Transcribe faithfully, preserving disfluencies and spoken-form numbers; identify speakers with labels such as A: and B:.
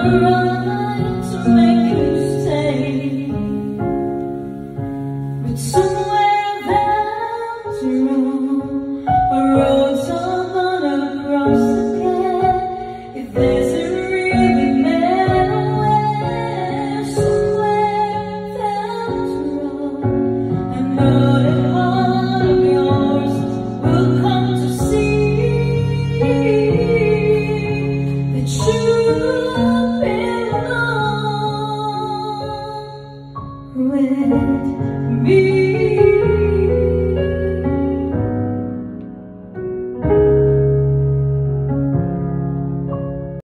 A: right to make you stay, but somewhere I've had to roam a road I'm gonna cross again. If there's a really better way, somewhere I've had to roam, I know